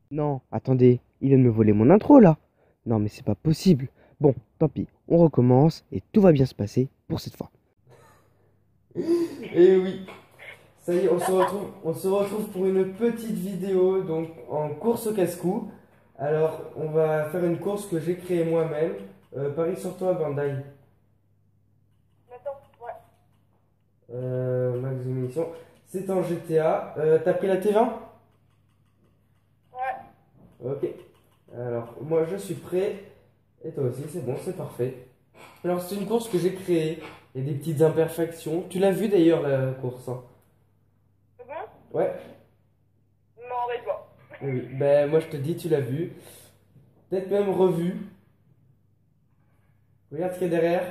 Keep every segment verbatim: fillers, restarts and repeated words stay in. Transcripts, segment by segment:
Non, attendez, il vient de me voler mon intro là. Non mais c'est pas possible. Bon, tant pis, on recommence et tout va bien se passer pour cette fois. Et oui, ça y est, on se retrouve, on se retrouve pour une petite vidéo donc en course au casse-cou. Alors, on va faire une course que j'ai créée moi-même. Euh, Paris sur toi, Bandai. Attends, ouais. Euh, max de munitions. C'est en G T A. Euh, t'as pris la T vingt? Ouais. Ok. Alors, moi je suis prêt. Et toi aussi, c'est bon, c'est parfait. Alors, c'est une course que j'ai créée. Il y a des petites imperfections. Tu l'as vu d'ailleurs, la course, hein? C'est bon? Ouais. Non, mais pas. Oui, oui. Ben, moi je te dis, tu l'as vu. Peut-être même revu. Regarde ce qu'il y a derrière.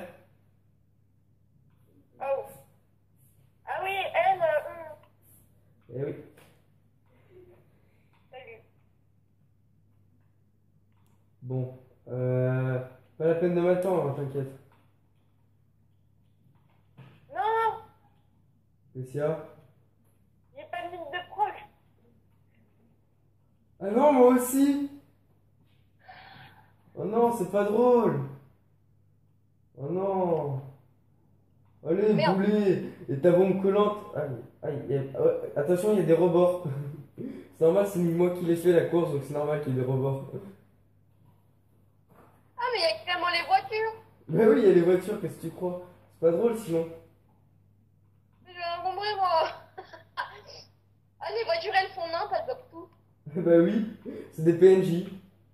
Ah ouf. Ah oui, elle, euh, hum, Eh oui. salut. Bon. Euh, pas la peine de m'attendre, hein, t'inquiète. Non, Qu'est-ce qu'il y a? j'ai pas de mythe de proche. Ah non, moi aussi! Oh non, c'est pas drôle! Oh non! Allez, Merde. boulet! Et ta bombe collante! Aïe, aïe, y a- ouais, attention, il y a des rebords. C'est normal, c'est moi qui l'ai fait la course, donc c'est normal qu'il y ait des rebords. Ah, mais il y a clairement les voitures. Bah oui, il y a les voitures, qu'est-ce que tu crois? C'est pas drôle sinon. J'ai rien compris, moi. Ah, les voitures, elles font nimp, elles bloquent tout. Bah oui, c'est des P N J.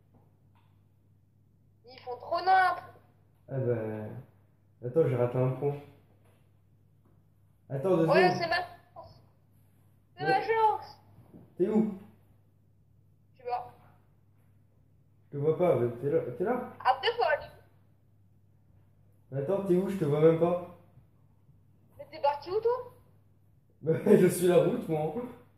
Ils font trop nimp. Ah bah. Attends, j'ai raté un point. Attends deux Ouais, secondes. c'est ma chance. C'est ma Ouais. chance. T'es où? Tu vois. Je te vois pas, bah, t'es là, t'es là? Après, faut aller. Attends, t'es où? Je te vois même pas. Mais t'es parti où, toi? Bah, je suis la route, moi.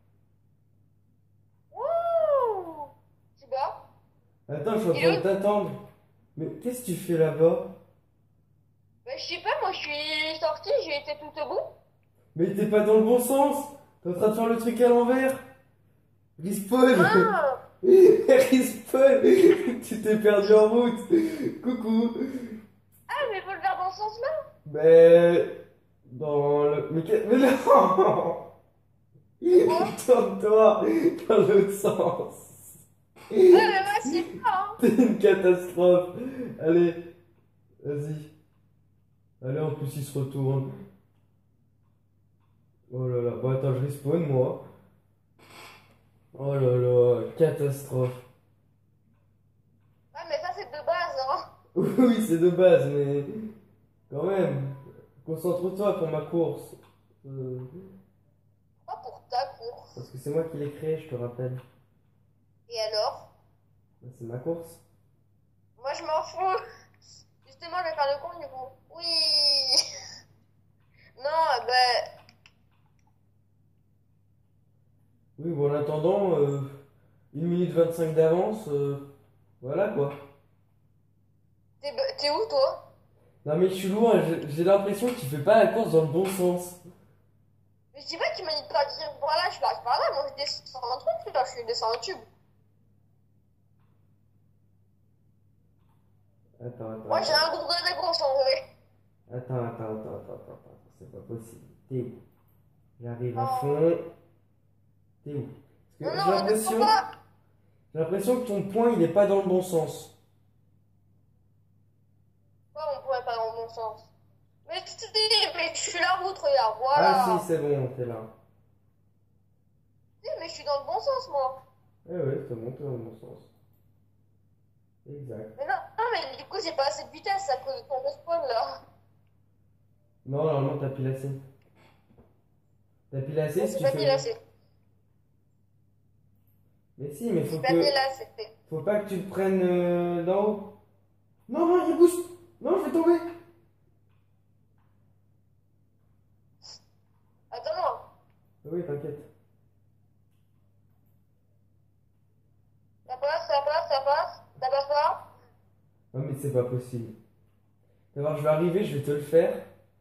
Wouh. Tu vois. Attends, je suis en Il train est de où? t'attendre. Mais qu'est-ce que tu fais là-bas? Bah, je sais pas, moi, je suis sortie, j'ai été tout au bout. Mais t'es pas dans le bon sens! T'es en train de faire le truc à l'envers! Respawn! Ah. Respawn! Tu t'es perdu en route! Coucou! Ah, mais faut le faire dans ce sens-là. Mais. Dans le. Mais, que- mais non! De quoi? Tourne-toi dans l'autre sens! Ah, mais moi, je sais pas, hein. T'es une catastrophe! Allez, vas-y. Allez, en plus, il se retourne. Oh là là. Bon, attends, je respawn, moi. Oh là là, catastrophe. Ouais, mais ça, c'est de base, hein. Oui, c'est de base, mais quand même, concentre-toi pour ma course. Euh, Pas pour ta course. parce que c'est moi qui l'ai créé, je te rappelle. Et alors? Bah, c'est ma course. Moi, je m'en fous. Justement, je vais faire le con, du coup. Oui. Non, ben, Oui, bon, en attendant, euh, une minute vingt-cinq d'avance, euh, voilà quoi. t'es t'es où, toi? Non mais je suis loin, j'ai j'ai l'impression que tu fais pas la course dans le bon sens. Mais je dis pas que tu m'as dit de partir par là, je passe par là. Moi, je descends un truc, là, je descends un tube. Attends, attends, Moi, j'ai attends. un groupe de réponse, en vrai. Attends, attends, attends, attends, attends, attends, c'est pas possible. T'es où? J'arrive à Oh. fond. T'es où? Parce Non, que j'ai non, on descend l'impression, pas. j'ai l'impression que ton point il est pas dans le bon sens. Ouais, on pourrait pas dans le bon sens. Mais, si, mais je suis la route, regarde, Ah si, voilà. c'est bon, t'es là. Si, mais je suis dans le bon sens, moi. Eh ouais, c'est bon, t'es dans le bon sens. Exact. Mais non, non, mais du coup, j'ai pas assez de vitesse à cause de ton respawn, là. Non, normalement, t'as pile assez. T'as pile assez Mais si c'est tu pas mis fais. là, c'est. Mais si, mais faut C'est pas mis que. là, c'est. Faut pas que tu le prennes euh, d'en haut. Non, non, il boost. Non, je vais tomber. Attends, non. Ah oui, t'inquiète. Ça passe, ça passe, ça passe. Ça passe pas. Non, mais c'est pas possible. D'abord, je vais arriver, je vais te le faire.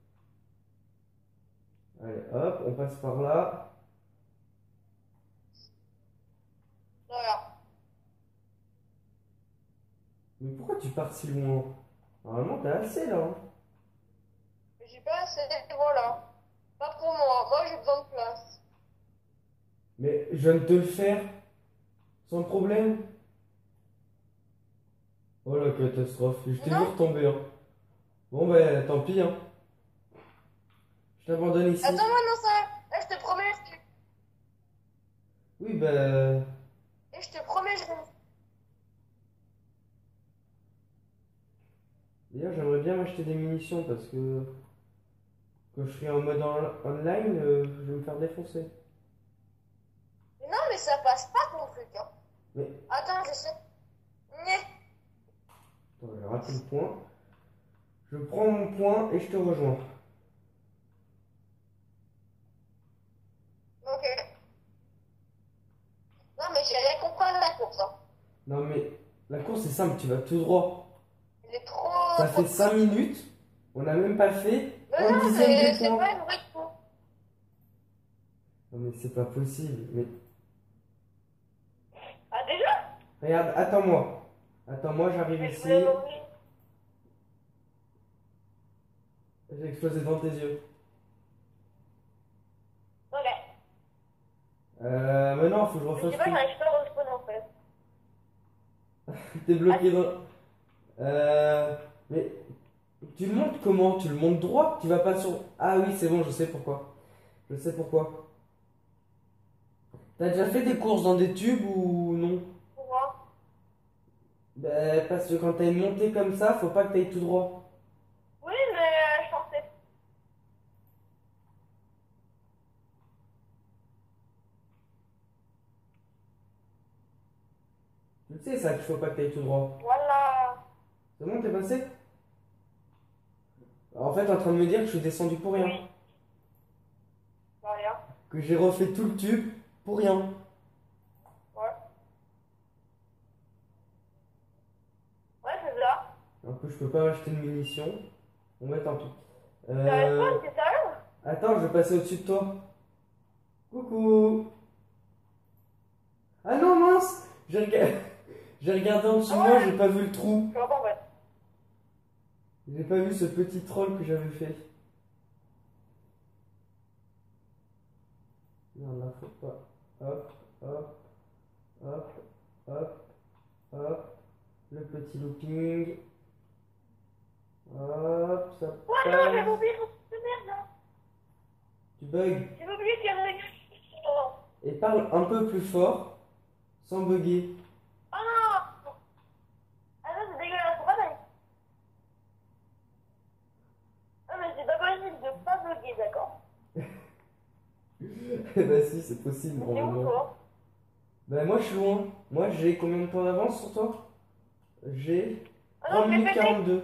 Allez, hop, on passe par là. Voilà. Mais pourquoi tu pars si loin? Normalement, t'as assez là. Hein. Mais j'ai pas assez, voilà. Pas pour moi, moi j'ai besoin de place. Mais je viens de te le faire. Sans problème. Oh la catastrophe. Je t'ai vu Non? retomber. Hein. Bon, bah tant pis. Hein. Je t'abandonne ici. Attends-moi, non, ça. Là, je te promets, je te... Oui, bah. Et je te promets, je reste. D'ailleurs, j'aimerais bien m'acheter des munitions parce que quand je serai en mode en- online, euh, je vais me faire défoncer. Mais non, mais ça passe pas ton truc, hein. Mais Attends, je sais. Nyeh. attends, j'ai raté le point. Je prends mon point et je te rejoins. Ok. Non, mais j'ai rien compris à la course, hein. Non, mais la course c'est simple, tu vas tout droit. Il est trop, Ça trop fait cinq petit. minutes, on n'a même pas fait Mais un non, dixième mais du c'est point. pas une vraie course. Non, mais c'est pas possible. Mais Ah, déjà? regarde, attends-moi. Attends-moi, j'arrive Mais je ici. voulais l'ouvrir. J'ai explosé devant tes yeux. Ok. Euh, mais non, faut que je Je sais refasse pas, tout. j'arrive pas à respawn en fait. T'es bloqué Ah, dans. Euh. Mais tu le montes comment? Tu le montes droit? Tu vas pas sur. Ah oui, c'est bon, je sais pourquoi. Je sais pourquoi. T'as déjà fait des courses dans des tubes ou non? pourquoi? Ben, parce que quand t'as une montée comme ça, faut pas que t'ailles tout droit. Oui, mais euh, je pensais. Tu sais ça qu'il faut pas que t'ailles tout droit. Voilà. C'est bon, t'es passé? En fait, t'es en train de me dire que je suis descendu pour rien. Oui. Bah, rien. Que j'ai refait tout le tube pour rien. Ouais. Ouais, c'est ça. Un peu, je peux pas acheter de munitions. Bon, bah tant pis. T'as Euh... respawn, t'es sérieux? Attends, je vais passer au-dessus de toi. Coucou. Ah non, mince! J'ai rega- j'ai regardé en dessous de Ah moi, ouais? j'ai pas vu le trou. Je vois pas en fait. J'ai pas vu ce petit troll que j'avais fait. Non, là, faut pas. Hop, hop, hop, hop, hop. Le petit looping. Hop, ça Ouais, non, j'avais passe. oublié mon truc de merde là. Tu bugs. J'avais oublié qu'il y avait une. Oh. Et parle un peu plus fort, sans bugger. Ah non! Ah non, c'est dégueulasse, faut pas d'aller. Ah, mais c'est pas possible de pas bugger, d'accord? Eh bah si, c'est possible Mais c'est où normalement. toi? Bah moi je suis loin. Moi j'ai combien de temps d'avance sur toi? J'ai Ah trois non, je l'ai minutes pété! quarante-deux.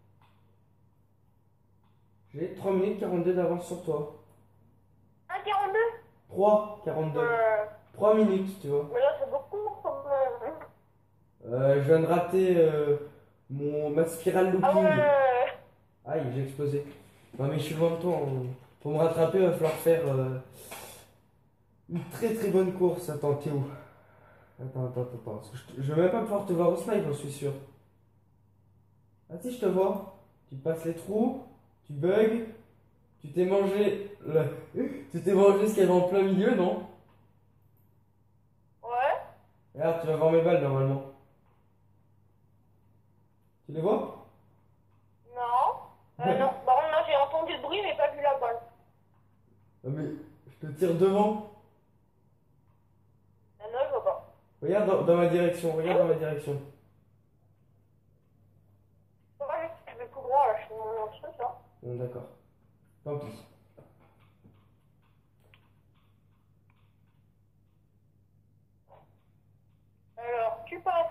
J'ai trois minutes quarante-deux d'avance sur toi. un quarante-deux? trois quarante-deux. Euh. trois minutes, tu vois. Mais là, c'est beaucoup comme. euh, Euh, je viens de rater euh, mon, ma spirale Ah looping. ouais! Aïe, j'ai explosé. Non mais je suis loin de toi. hein. Pour me rattraper, il va falloir faire euh, une très très bonne course. Attends, t'es où? Attends, attends, attends. Parce que je, te- je vais même pas pouvoir te voir au snipe, j'en suis sûr. Ah si, je te vois. Tu passes les trous, tu bugs, tu t'es mangé le... tu t'es mangé ce qu'il y avait en plein milieu, non? Ouais? Regarde, tu vas voir mes balles normalement. Tu les vois? Non? Euh, non. Par contre, non, j'ai entendu le bruit, mais pas vu la balle. Ah, mais je te tire devant. Ah non, je vois pas. Regarde dans, dans ma direction, regarde dans ma direction. Ouais, je vais tout droit là, je fais mon truc là. Bon, d'accord. Tant pis. Alors, tu passes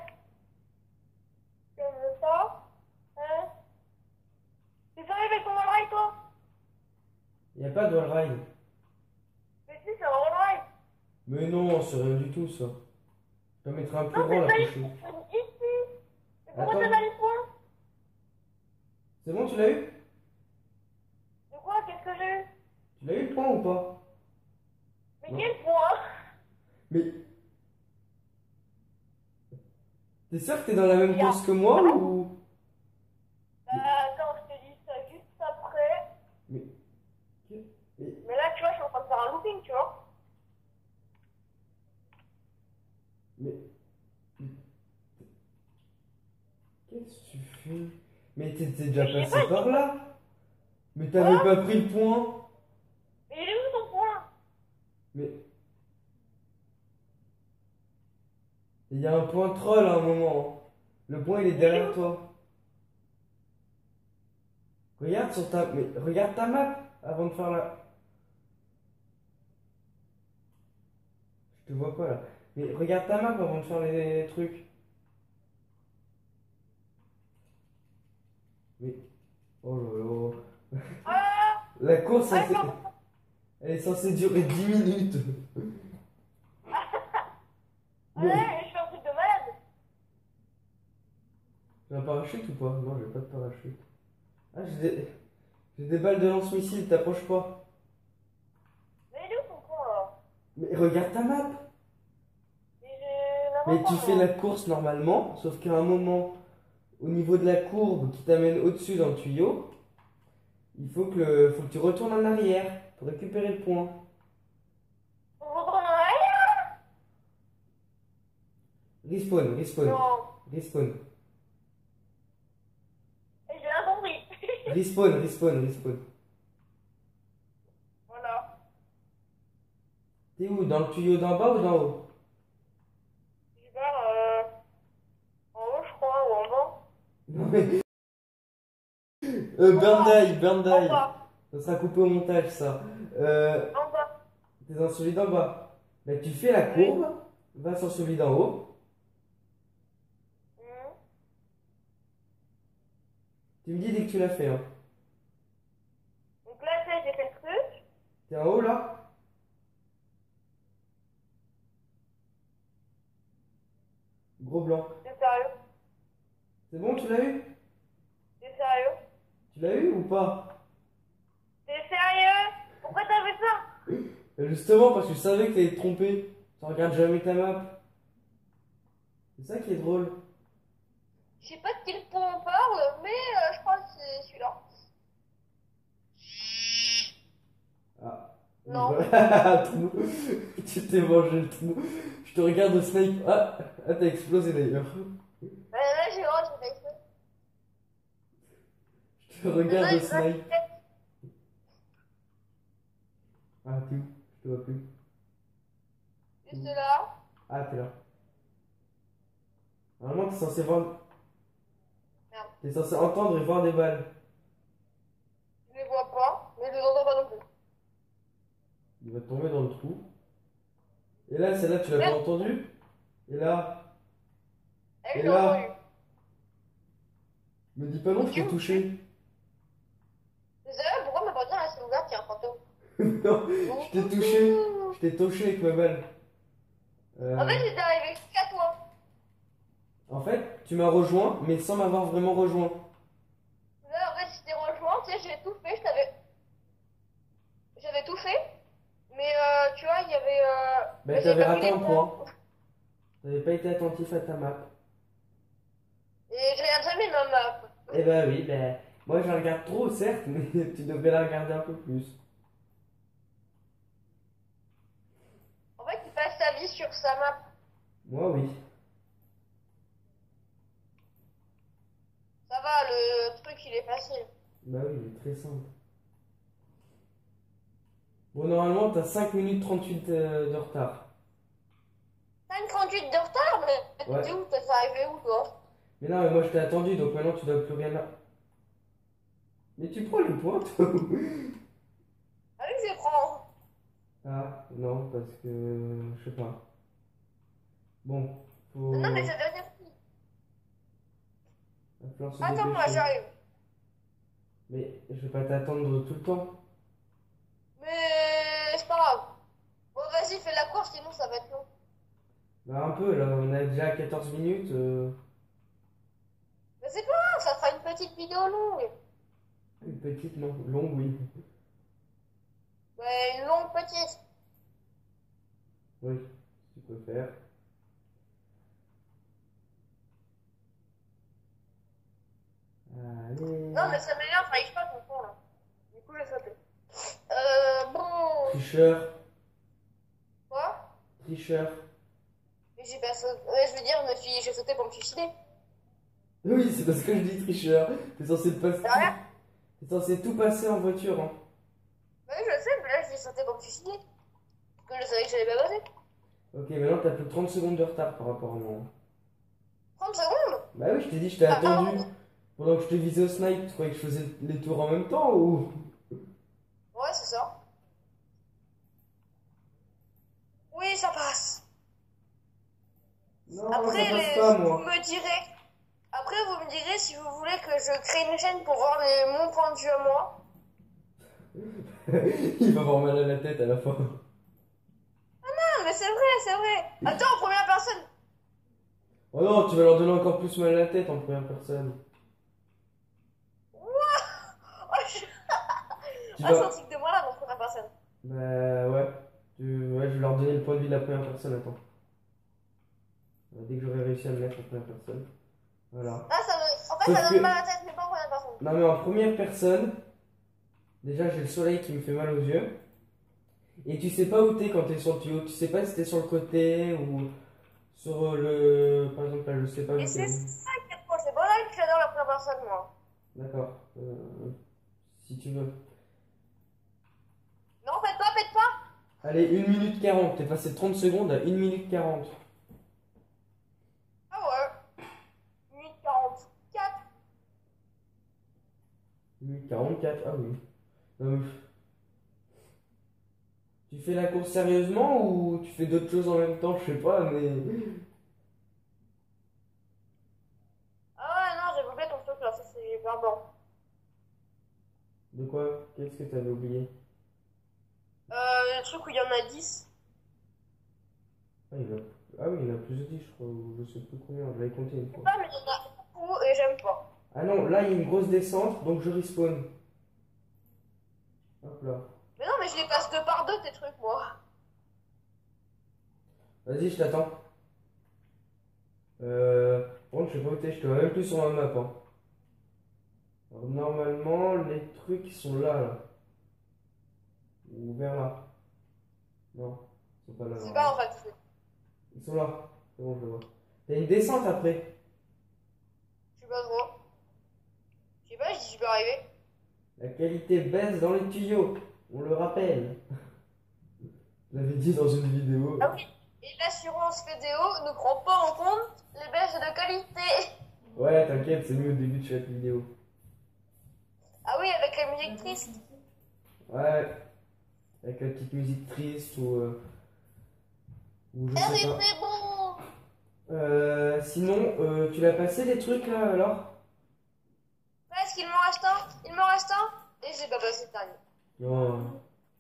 comme ça. Hein? Tu fais avec ton wallride toi? Y a pas de wall ride. Mais si, c'est un wallride. Mais non, c'est rien du tout ça. Je dois mettre un plus Non, grand c'est la ça prochaine. ici. Mais pourquoi Attends. t'as pas les points? C'est bon, tu l'as eu? De quoi? Qu'est-ce que j'ai eu? Tu l'as eu le point ou pas? Mais Non. quel point? Mais T'es sûr que t'es dans la même Bien. course que moi ou... Bah, attends, je te dis ça juste après. Mais... mais- Mais là, tu vois, je suis en train de faire un looping, tu vois. Mais... Qu'est-ce que tu fais? Mais t'étais déjà Je sais passé pas, par là? Mais t'avais quoi? pas pris le point? Mais il est où ton point? Mais... Il y a un point troll à un moment. Le point il est Il est derrière où? toi. Regarde sur ta... Mais regarde ta map avant de faire la... Je te vois pas là. Mais regarde ta map avant de faire les trucs. Mais... Oh là là. Ah! La course, elle, Ah, s'est- pardon. elle est censée durer dix minutes. Ah, Mais... ouais, je fais un truc de malade. J'ai un parachute ou pas? Non, j'ai pas de parachute. Ah, j'ai des... j'ai des balles de lance-missile, t'approches pas. Mais il est où ton point, là? Mais regarde ta map. Mais j'ai Mais n'importe tu quoi, fais moi. la course normalement, sauf qu'à un moment, au niveau de la courbe qui t'amène au-dessus dans le tuyau, il faut que, le- faut que tu retournes en arrière pour récupérer le point. On retourne en arrière? Respawn, respawn, Non. respawn, Et j'ai rien compris. respawn, respawn, respawn. Voilà. T'es où? Dans le tuyau d'en bas ou d'en haut? Je vais euh, en haut, je crois, ou en bas. Non mais... Euh, burn die, burn En die. bas. Ça sera coupé au montage ça. Euh, En bas. t'es dans celui d'en bas. Bah, tu fais la Oui. courbe, va sur celui d'en haut. Mhm. Tu me dis dès que tu l'as fait. Hein. Donc là, tu sais, j'ai fait le truc. T'es en haut là? Gros blanc. T'es sérieux? C'est bon, tu l'as eu? T'es sérieux? Tu l'as eu ou pas? T'es sérieux? Pourquoi t'as fait ça? Euh, Justement parce que je savais que t'allais te tromper. Tu regardes jamais ta map. C'est ça qui est drôle. Je sais pas de quel point on parle, mais euh, je crois que c'est celui-là. Ah. Non. Voilà, trou. Tu t'es mangé le trou. Je te regarde au snipe. Ah, ah t'as explosé d'ailleurs. Euh, là, j'ai honte, j'ai fait exprès. Je te regarde Là, au je- snipe. Ah, t'es où? Je te vois plus. Juste là. Ah, t'es là. Normalement, t'es censé voir. Merde. T'es censé entendre et voir des balles. Je les vois pas, mais je les entends pas non plus. Il va tomber dans le trou. Et là, celle-là, tu l'as pas Merde. entendu? Et là, Elle, Et j'ai là entendu. me dis pas non, je t'ai touché. Désolé, pourquoi ma portière elle s'est ouverte, il y a un fantôme? Non, je t'ai touché. Je t'ai touché avec ma balle. Euh, En fait, j'étais arrivé jusqu'à toi. en fait, tu m'as rejoint, mais sans m'avoir vraiment rejoint. Là, en fait, je t'ai rejoint, tu sais, j'ai tout fait, je t'avais. J'avais tout fait, mais euh, tu vois, il y avait. Euh... Bah, j'ai t'avais pas pris raté les un points. point. T'avais pas été attentif à ta map. Et je regarde jamais ma map. Eh bah oui, bah, moi je la regarde trop, certes, mais tu devrais la regarder un peu plus. En fait, il passe sa vie sur sa map. Moi, oui. Ça va, le truc, il est facile. Bah oui, il est très simple. Bon, normalement, t'as cinq minutes trente-huit euh, de retard. cinq trente-huit de retard, mais Ouais. t'es où? T'es arrivé où, toi? Mais non, mais moi je t'ai attendu, donc maintenant tu dois plus rien. a- Mais tu prends les points, toi? Ah oui, je les prends. Ah, non, parce que. Je sais pas. Bon, faut. Non, mais j'avais rien pris. Va falloir se Attends, moi, dépêcher. j'arrive. Mais je vais pas t'attendre tout le temps. Mais c'est pas grave. Bon, vas-y, fais la course, sinon ça va être long. Bah, un peu, là, on a déjà quatorze minutes. euh, Mais c'est pas grave, ça fera une petite vidéo longue. Une petite, non, longue, oui. Ouais, une longue petite. Oui, tu peux faire. Non, mais ça m'énerve, j'arrive pas ton con là. Du coup, j'ai sauté. Euh, bon. Tricheur, Quoi? tricheur. Mais j'ai pas sauté. Ouais, je veux dire, je me suis... j'ai sauté pour me suicider. Oui, c'est parce que je dis tricheur. T'es censé, pas... C'est rien. T'es censé tout passer en voiture. Hein. Oui, je sais, mais là, j'ai sauté pour me suicider. Parce que je savais que j'allais pas passer. Ok, maintenant t'as plus que trente secondes de retard par rapport à moi. trente secondes? Bah oui, je t'ai dit, je t'ai Ah, attendu. pardon. Pendant que je te visais au snipe, tu croyais que je faisais les tours en même temps ou... Ouais, c'est ça. Oui, ça passe. Non, Après, ça passe les... pas, vous moi. me direz. Après, vous me direz si vous voulez que je crée une chaîne pour voir les... mon point de vue à moi. Il va avoir mal à la tête à la fin. Ah, mais c'est vrai, c'est vrai. Attends, en première personne. Oh non, tu vas leur donner encore plus mal à la tête en première personne. Oh, je... Tu Ah, c'est un vas... truc de moi là, en première personne. Bah ouais. Tu- ouais, je vais leur donner le point de vue de la première personne, attends. Euh, Dès que j'aurai réussi à me mettre en première personne. Voilà. Ah, ça me... En fait, Sauf ça que- donne mal à la tête, mais pas en première personne. Non mais en première personne, déjà j'ai le soleil qui me fait mal aux yeux. Et tu sais pas où t'es quand t'es sur le tuyau. Tu sais pas si t'es sur le côté ou sur le... Par exemple là, je sais pas où Et t'es. c'est ça qui est trop. C'est bon là que j'adore la première personne, moi. D'accord. Euh, si tu veux. Non, faites pas, faites pas. Allez, une minute quarante. T'es passé de trente secondes à une minute quarante. Ah ouais. huit quarante-quatre. une minute quarante-quatre, ah oui. Non, mais- Tu fais la course sérieusement ou tu fais d'autres choses en même temps? Je sais pas, mais. Ah ouais, non, j'ai oublié ton truc là, ça c'est pardon. De quoi? Qu'est-ce que t'avais oublié? Euh, le truc où il y en a dix. Ah, il a... ah oui, il y en a plus de dix, je crois, ou je sais plus combien, j'avais compté une fois. Ah, mais il y en a beaucoup et j'aime pas. Ah non, là il y a une grosse descente, donc je respawn. Hop là. Mais non, mais je les passe deux par deux tes trucs, moi. Vas-y, je t'attends. Euh. Par contre, je sais pas où t'es, je te vois même plus sur ma map. Hein. Alors, normalement, les trucs ils sont là, là. Ou vers là. Non, ils sont pas là. C'est là. pas en fait. Ils sont là. C'est bon, je le vois. T'as une descente après. Je sais pas trop. Je sais pas, j'y peux arriver. La qualité baisse dans les tuyaux. On le rappelle. Je l'avais dit dans une vidéo. Ah oui. Et l'assurance vidéo ne prend pas en compte les baisses de qualité. Ouais, t'inquiète, c'est mieux au début de chaque vidéo. Ah oui, avec la musique triste. Ouais. Avec la petite musique triste ou. Euh, ou je Eh sais oui, pas. c'est bon. Euh, sinon, euh, tu l'as passé les trucs là alors? Presque, il m'en reste un. Il m'en reste un. Et j'ai pas passé le dernier. Non.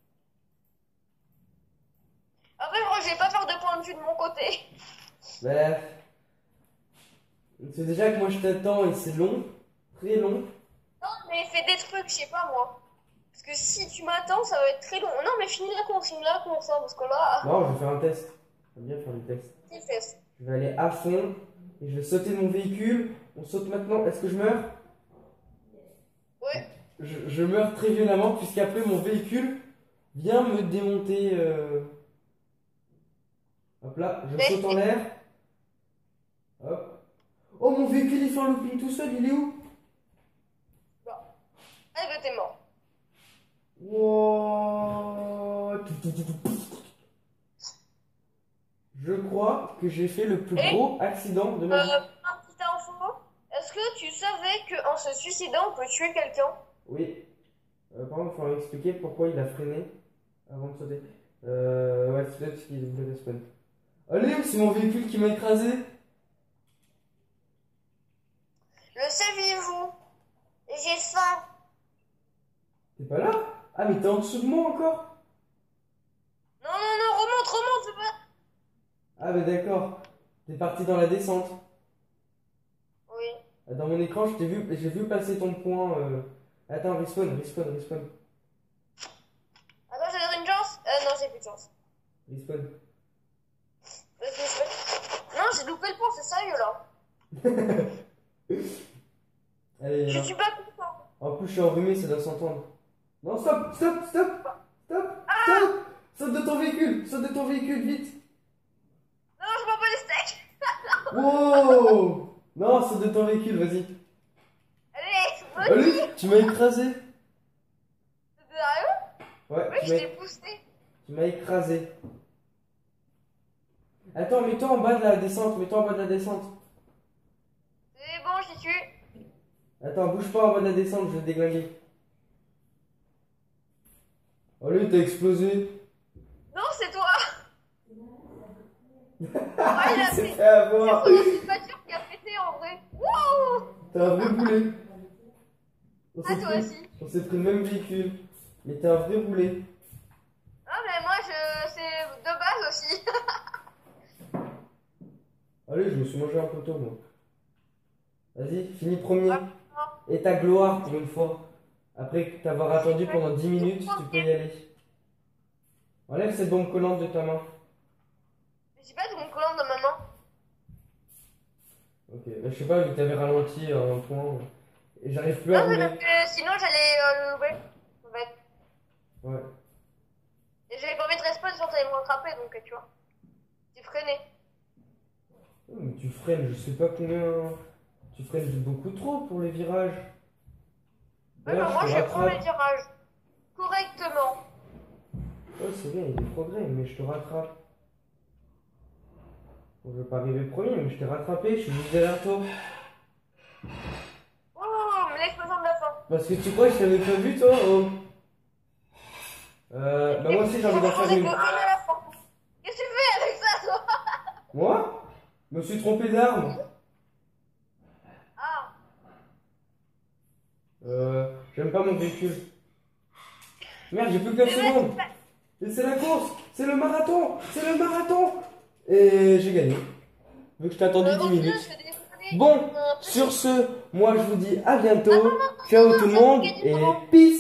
Après, moi, je vais pas faire de point de vue de mon côté. Bref. C'est déjà que moi je t'attends et c'est long. Très long. Non, mais fais des trucs, je sais pas moi. Parce que si tu m'attends, ça va être très long. Non, mais finis la course, finis la course, hein, parce que là, Non, je vais faire un test. J'aime bien faire des tests. tu fais. Je vais aller à fond et je vais sauter de mon véhicule. On saute maintenant. Est-ce que je meurs? Ouais. je, je meurs très violemment puisqu'après mon véhicule vient me démonter. euh, Hop là, je Mais- saute en l'air. Hop. Oh, mon véhicule il fait un looping tout seul, il est où? Eh ben, t'es mort. Wow. Je crois que j'ai fait le plus Et gros accident de ma vie. Euh, un petit info. Est-ce que tu savais qu'en se suicidant, on peut tuer quelqu'un? Oui. Euh, par contre, il faut expliquer pourquoi il a freiné avant de sauter. Euh, ouais, c'est peut-être parce qu'il voulait respawn. Allez, c'est mon véhicule qui m'a écrasé. Le saviez-vous? J'ai faim. T'es pas là? Ah, mais t'es en dessous de moi encore? Non, non, non, remonte, remonte. c'est pas- Ah, bah d'accord. T'es parti dans la descente. Oui. Dans mon écran, je t'ai vu, j'ai vu passer ton point. euh, Attends, respawn, respawn, respawn. Attends, j'ai donné une chance? Euh, non, j'ai plus de chance. Respawn. Vas-y, je- Non, j'ai loupé le point, c'est sérieux là. Allez, Je viens. suis pas content. je suis enrhumé, ça doit s'entendre. Non, stop, stop, stop, stop, stop. Saute de ton véhicule, saute de ton véhicule, vite. Non, je prends pas les steaks. Wow. Non, saute de ton véhicule, vas-y. Allez, Allez, tu m'as écrasé. Sérieux? Ouais, Oui, tu je m'as t'ai boosté. tu m'as écrasé. Attends, mets-toi en bas de la descente, mets-toi en bas de la descente. C'est bon, j'y suis. Attends, bouge pas en bas de la descente, je vais te déglinguer. Allez, t'as explosé. Non, c'est toi. Ah, il a il s'est fait- fait avoir. C'est une voiture qui a pété en vrai. Wow. T'es un vrai boulet. On Ah, s'est toi pris- aussi. On s'est pris le même véhicule. Mais t'es un vrai boulet. Ah, mais moi, je... c'est de base aussi. Allez, je me suis mangé un poteau, moi. Vas-y, finis premier. Ah, Et ta gloire pour une fois. Après t'avoir attendu pendant dix minutes, tu peux y aller. Enlève cette bombe collante de ta main. J'ai pas de mon collant dans ma main. Ok, bah, je sais pas, vu que t'avais ralenti à un point. Et j'arrive plus à Non, mais rouler. parce que sinon, j'allais euh, le louper. En fait. Ouais. Et j'avais pas envie de respawn, sinon t'allais me rattraper, donc tu vois. J'ai freiné. Oh, mais tu freines, je sais pas combien. Tu freines beaucoup trop pour les virages. Ouais, mais D'ailleurs, moi, je je te vais prendre les rattrape. virages. Correctement. Ouais, c'est bien, il y a des progrès, mais je te rattrape. Bon, je vais pas arriver premier, mais je t'ai rattrapé, je suis juste derrière toi. Oh, mais l'explosion de la fin. Parce que tu crois que je t'avais pas vu, toi oh. Euh, bah moi aussi j'ai envie d'en faire une. Qu'est-ce que tu fais avec ça, toi? Moi? Je me suis trompé d'arme. Ah, Euh, j'aime pas mon véhicule. Merde, j'ai plus que quatre secondes. Et c'est la course, c'est le marathon, c'est le marathon. Et j'ai gagné. Vu que je t'ai attendu euh, dix au final, minutes. je vais téléphoner. Bon, Euh, sur ce, moi je vous dis à bientôt. Ciao tout le monde et peace.